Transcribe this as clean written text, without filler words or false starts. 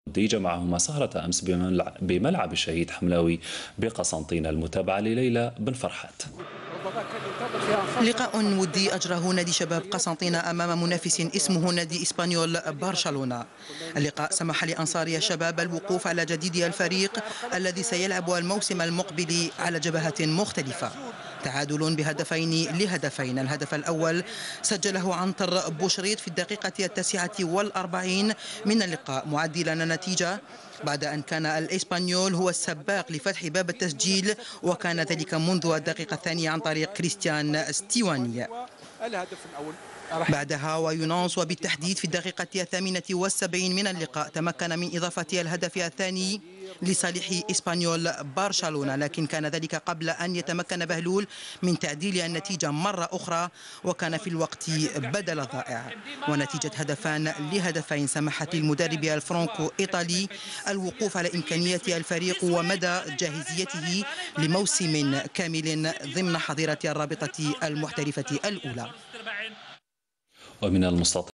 جمعهما سهرة أمس بملعب الشهيد حملاوي بقسنطينة. المتابعة لليلى بن فرحات. لقاء ودي أجره نادي شباب قسنطينة أمام منافس اسمه نادي إسبانيول برشلونة. اللقاء سمح لأنصار الشباب الوقوف على جديد الفريق الذي سيلعب الموسم المقبل على جبهات مختلفة. تعادل بهدفين لهدفين. الهدف الأول سجله عنتر بوشريط في الدقيقة 49 من اللقاء معدلا النتيجة بعد أن كان الإسبانيول هو السباق لفتح باب التسجيل، وكان ذلك منذ الدقيقة الثانية عن طريق كريستيان ستيواني. بعدها ويونانس وبالتحديد في الدقيقة 78 من اللقاء تمكن من إضافة الهدف الثاني لصالح إسبانيول برشلونة، لكن كان ذلك قبل أن يتمكن بهلول من تعديل النتيجة مرة أخرى، وكان في الوقت بدل ضائع. ونتيجة هدفان لهدفين سمحت للمدرب الفرنكو إيطالي الوقوف على إمكانية الفريق ومدى جاهزيته لموسم كامل ضمن حظيرة الرابطة المحترفة الأولى. ومن المستطيع